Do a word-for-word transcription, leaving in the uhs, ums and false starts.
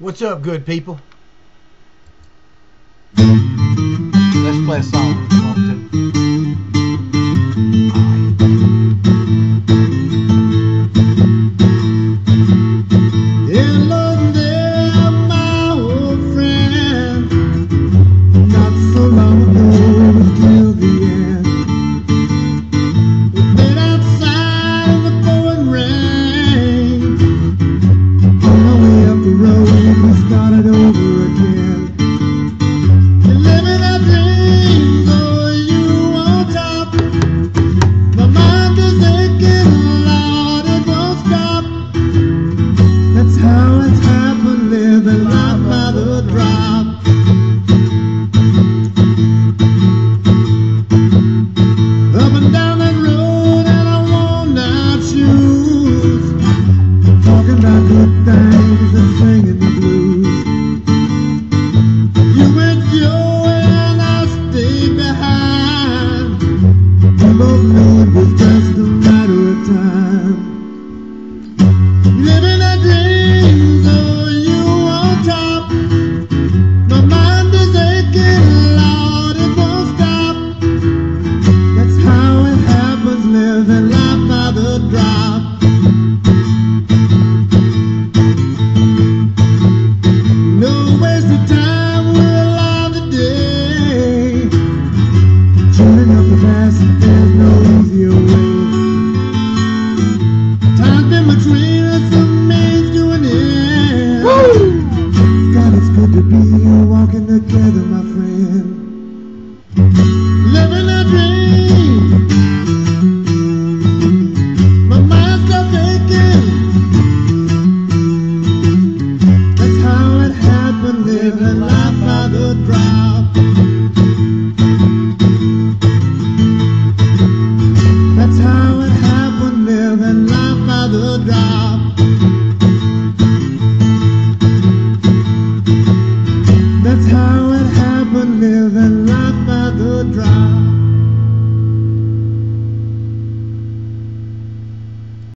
What's up, good people? Let's play a song if you want to. Hello there, my old friend. Not so long ago was till the end. We played outside in the pouring rain. On our way up the road, we started over again. You're living our dreams, oh, you on top. My mind is aching, Lord, it won't stop. That's how it's happened, living life by the drop. Up and down that road and I worn out shoes, talking about good things and singing the blues. You went your way and I stayed behind. We both knew it was just a matter of time. Living our dreams, oh, you on top. My mind is aching, Lord, it won't stop. That's how it happens, living life by the drop. No waste of time, we're alive today. Turning up the past, there's no easier way. Time's been between us, a means to an end. God, it's good to be here, walking together, my friend. Living a dream. My mind's still aching. That's how it happened, living life by the drop. That's how it happened, living life by the drop.